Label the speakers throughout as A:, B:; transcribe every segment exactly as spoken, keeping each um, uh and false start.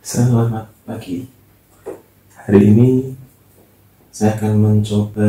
A: Selamat pagi. Hari ini saya akan mencoba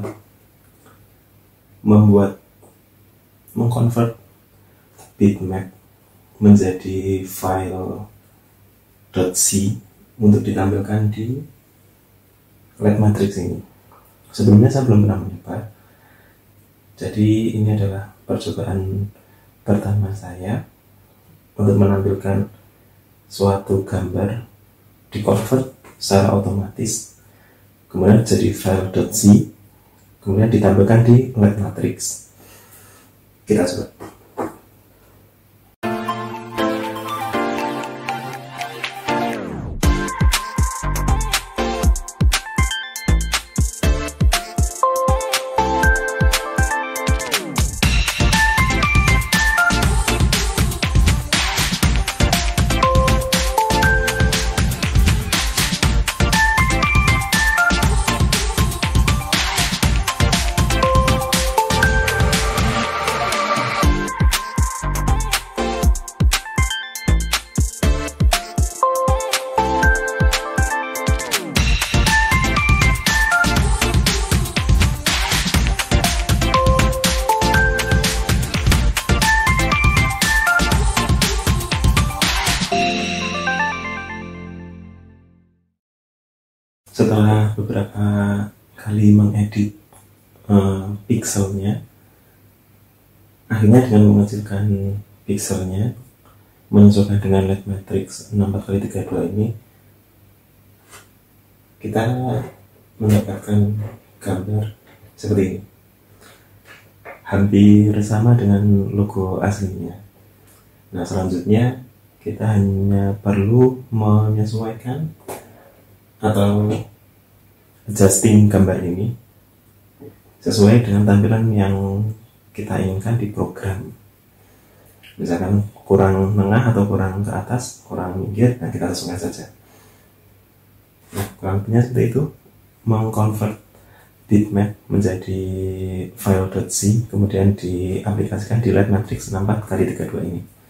A: membuat mengkonvert bitmap menjadi file .c untuk ditampilkan di Light Matrix ini. Sebelumnya saya belum pernah mencoba, jadi ini adalah percobaan pertama saya untuk menampilkan suatu gambar di-convert secara otomatis, kemudian jadi file .c, kemudian ditampilkan di Light Matrix. Kita coba. Setelah beberapa kali mengedit uh, pixelnya, akhirnya dengan mengecilkan pixelnya, menyesuaikan dengan Light Matrix enam empat kali tiga dua ini, kita mendapatkan gambar seperti ini, hampir sama dengan logo aslinya. Nah, selanjutnya kita hanya perlu menyesuaikan atau adjusting gambar ini sesuai dengan tampilan yang kita inginkan di program. Misalkan kurang tengah atau kurang ke atas, kurang minggir, nah kita sesuaikan saja. Nah, kurang lebihnya seperti itu, mengkonvert bitmap menjadi file .c, kemudian diaplikasikan di Light Matrix enam empat kali tiga dua ini.